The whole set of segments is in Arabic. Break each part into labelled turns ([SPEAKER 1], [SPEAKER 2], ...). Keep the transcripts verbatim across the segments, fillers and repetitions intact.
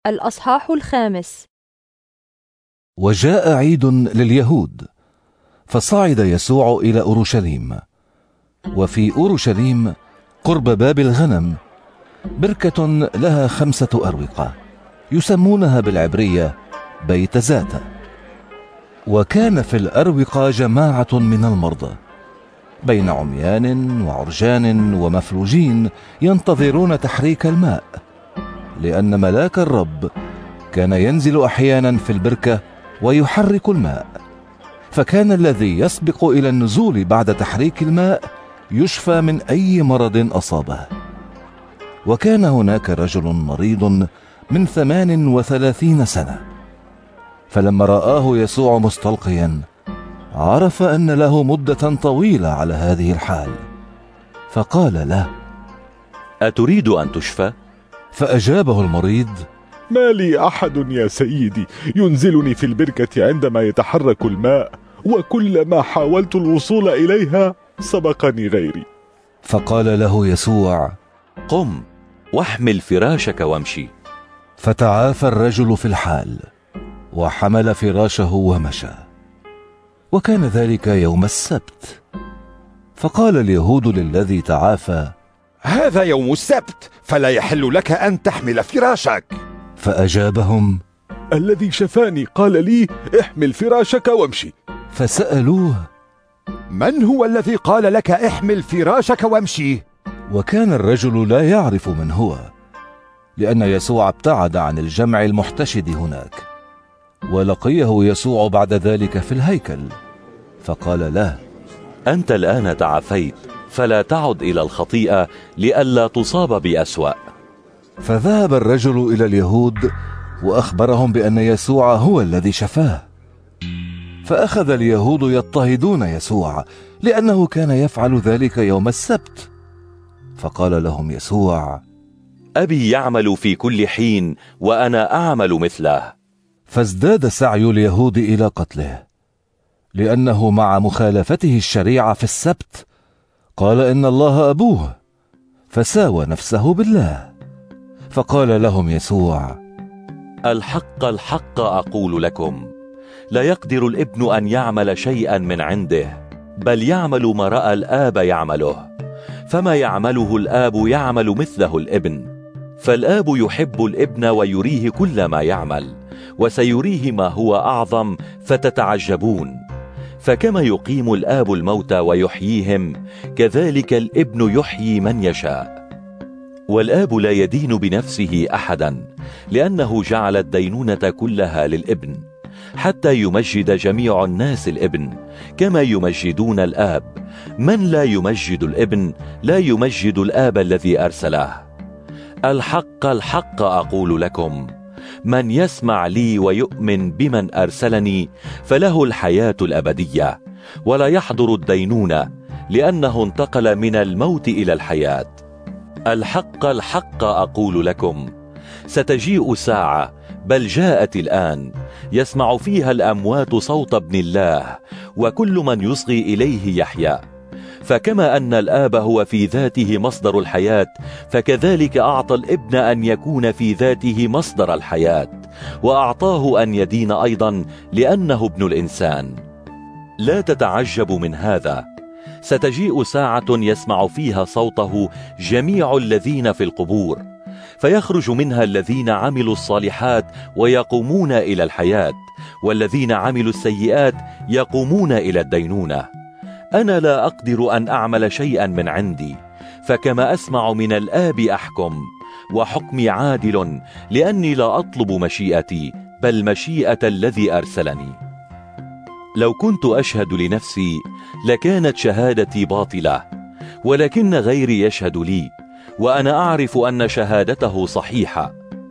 [SPEAKER 1] الأصحاح الخامس.
[SPEAKER 2] وجاء عيد لليهود، فصعد يسوع إلى أورشليم، وفي أورشليم قرب باب الغنم بركة لها خمسة أروقة يسمونها بالعبرية بيت زاتا. وكان في الأروقة جماعة من المرضى بين عميان وعرجان ومفلوجين ينتظرون تحريك الماء، لأن ملاك الرب كان ينزل أحيانا في البركة ويحرك الماء، فكان الذي يسبق إلى النزول بعد تحريك الماء يشفى من أي مرض أصابه. وكان هناك رجل مريض من ثمان وثلاثين سنة، فلما رآه يسوع مستلقيا عرف أن له مدة طويلة على هذه الحال، فقال له:
[SPEAKER 3] أتريد أن تشفى؟
[SPEAKER 2] فأجابه المريض:
[SPEAKER 4] ما لي أحد يا سيدي ينزلني في البركة عندما يتحرك الماء، وكلما حاولت الوصول إليها سبقني غيري.
[SPEAKER 2] فقال له يسوع:
[SPEAKER 3] قم واحمل فراشك وامشي.
[SPEAKER 2] فتعافى الرجل في الحال وحمل فراشه ومشى. وكان ذلك يوم السبت. فقال اليهود للذي تعافى:
[SPEAKER 5] هذا يوم السبت، فلا يحل لك أن تحمل فراشك.
[SPEAKER 2] فأجابهم:
[SPEAKER 4] الذي شفاني قال لي: احمل فراشك وامشي.
[SPEAKER 2] فسألوه:
[SPEAKER 5] من هو الذي قال لك احمل فراشك وامشي؟
[SPEAKER 2] وكان الرجل لا يعرف من هو، لأن يسوع ابتعد عن الجمع المحتشد هناك. ولقيه يسوع بعد ذلك في الهيكل، فقال له:
[SPEAKER 3] أنت الآن تعافيت، فلا تعد إلى الخطيئة لئلا تصاب بأسوأ.
[SPEAKER 2] فذهب الرجل إلى اليهود وأخبرهم بأن يسوع هو الذي شفاه. فأخذ اليهود يضطهدون يسوع لأنه كان يفعل ذلك يوم السبت. فقال لهم يسوع:
[SPEAKER 3] أبي يعمل في كل حين وأنا أعمل مثله.
[SPEAKER 2] فازداد سعي اليهود إلى قتله، لأنه مع مخالفته الشريعة في السبت قال إن الله أبوه، فساوى نفسه بالله. فقال لهم يسوع:
[SPEAKER 3] الحق الحق أقول لكم، لا يقدر الابن أن يعمل شيئا من عنده، بل يعمل ما رأى الآب يعمله، فما يعمله الآب يعمل مثله الابن. فالآب يحب الابن ويريه كل ما يعمل، وسيريه ما هو أعظم فتتعجبون. فكما يقيم الآب الموتى ويحييهم، كذلك الابن يحيي من يشاء. والآب لا يدين بنفسه أحدا، لأنه جعل الدينونة كلها للابن، حتى يمجد جميع الناس الابن كما يمجدون الآب. من لا يمجد الابن لا يمجد الآب الذي أرسله. الحق الحق أقول لكم، من يسمع لي ويؤمن بمن أرسلني فله الحياة الأبدية، ولا يحضر الدينونة، لأنه انتقل من الموت إلى الحياة. الحق الحق أقول لكم، ستجيء ساعة، بل جاءت الآن، يسمع فيها الأموات صوت ابن الله، وكل من يصغي إليه يحيا. فكما أن الآب هو في ذاته مصدر الحياة، فكذلك أعطى الابن أن يكون في ذاته مصدر الحياة، وأعطاه أن يدين أيضا، لأنه ابن الإنسان. لا تتعجبوا من هذا، ستجيء ساعة يسمع فيها صوته جميع الذين في القبور، فيخرج منها الذين عملوا الصالحات ويقومون إلى الحياة، والذين عملوا السيئات يقومون إلى الدينونة. أنا لا أقدر أن أعمل شيئا من عندي، فكما أسمع من الآب أحكم، وحكمي عادل، لأني لا أطلب مشيئتي بل مشيئة الذي أرسلني. لو كنت أشهد لنفسي لكانت شهادتي باطلة، ولكن غيري يشهد لي، وأنا أعرف أن شهادته صحيحة.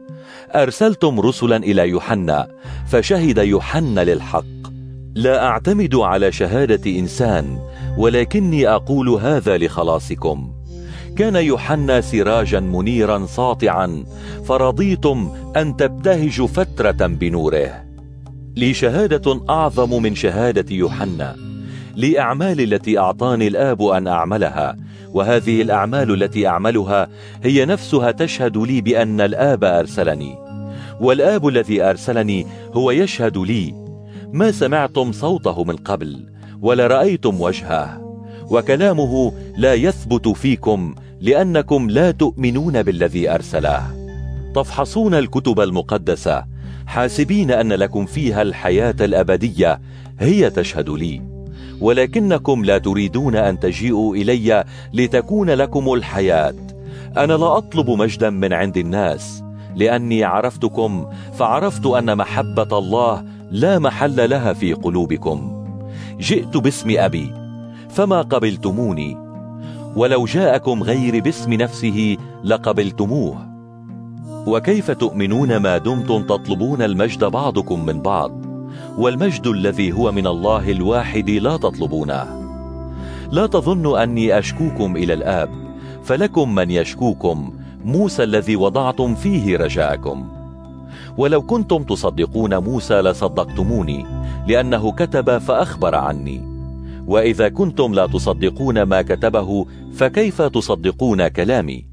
[SPEAKER 3] أرسلتم رسلا إلى يوحنا، فشهد يوحنا للحق. لا أعتمد على شهادة إنسان، ولكني أقول هذا لخلاصكم. كان يوحنا سراجا منيرا ساطعا، فرضيتم أن تبتهجوا فترة بنوره. لي شهادة أعظم من شهادة يوحنا، لأعمال التي أعطاني الآب أن أعملها، وهذه الأعمال التي أعملها هي نفسها تشهد لي بأن الآب أرسلني. والآب الذي أرسلني هو يشهد لي، ما سمعتم صوته من قبل ولا رأيتم وجهه، وكلامه لا يثبت فيكم لأنكم لا تؤمنون بالذي أرسله. تفحصون الكتب المقدسة حاسبين أن لكم فيها الحياة الأبدية، هي تشهد لي، ولكنكم لا تريدون أن تجيئوا إلي لتكون لكم الحياة. أنا لا أطلب مجدا من عند الناس، لأني عرفتكم فعرفت أن محبة الله لا محل لها في قلوبكم. جئت باسم أبي فما قبلتموني، ولو جاءكم غير باسم نفسه لقبلتموه. وكيف تؤمنون ما دمتم تطلبون المجد بعضكم من بعض، والمجد الذي هو من الله الواحد لا تطلبونه؟ لا تظنوا أني أشكوكم إلى الآب، فلكم من يشكوكم، موسى الذي وضعتم فيه رجاءكم. ولو كنتم تصدقون موسى لصدقتموني، لأنه كتب فأخبر عني. وإذا كنتم لا تصدقون ما كتبه، فكيف تصدقون كلامي؟